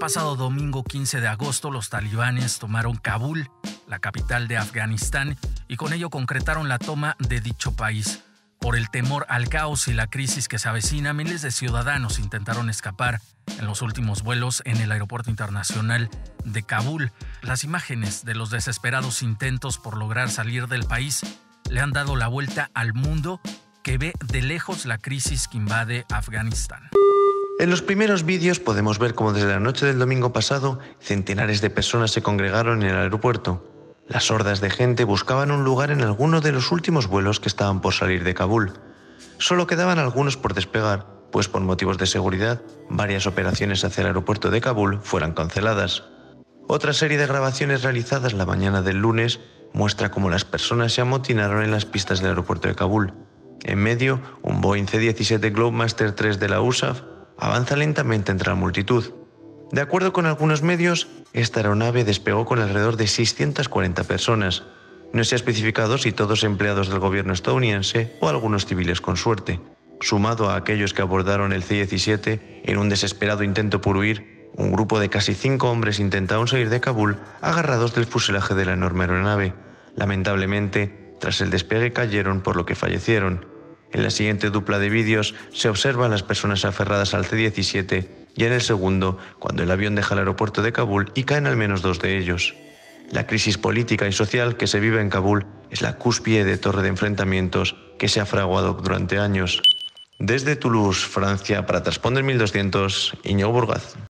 pasado domingo 15 de agosto, los talibanes tomaron Kabul, la capital de Afganistán, y con ello concretaron la toma de dicho país. Por el temor al caos y la crisis que se avecina, miles de ciudadanos intentaron escapar en los últimos vuelos en el aeropuerto internacional de Kabul. Las imágenes de los desesperados intentos por lograr salir del país le han dado la vuelta al mundo, que ve de lejos la crisis que invade Afganistán. En los primeros vídeos podemos ver cómo desde la noche del domingo pasado centenares de personas se congregaron en el aeropuerto. Las hordas de gente buscaban un lugar en alguno de los últimos vuelos que estaban por salir de Kabul. Solo quedaban algunos por despegar, pues por motivos de seguridad, varias operaciones hacia el aeropuerto de Kabul fueron canceladas. Otra serie de grabaciones realizadas la mañana del lunes muestra cómo las personas se amotinaron en las pistas del aeropuerto de Kabul. En medio, un Boeing C-17 Globemaster III de la USAF avanza lentamente entre la multitud. De acuerdo con algunos medios, esta aeronave despegó con alrededor de 640 personas. No se ha especificado si todos empleados del gobierno estadounidense o algunos civiles con suerte. Sumado a aquellos que abordaron el C-17 en un desesperado intento por huir, un grupo de casi 5 hombres intentaron salir de Kabul agarrados del fuselaje de la enorme aeronave. Lamentablemente, tras el despegue cayeron, por lo que fallecieron. En la siguiente dupla de vídeos se observa a las personas aferradas al C-17 y en el segundo, cuando el avión deja el aeropuerto de Kabul y caen al menos 2 de ellos. La crisis política y social que se vive en Kabul es la cúspide de torre de enfrentamientos que se ha fraguado durante años. Desde Toulouse, Francia, para Transponder 1200, Íñigo Burgaz.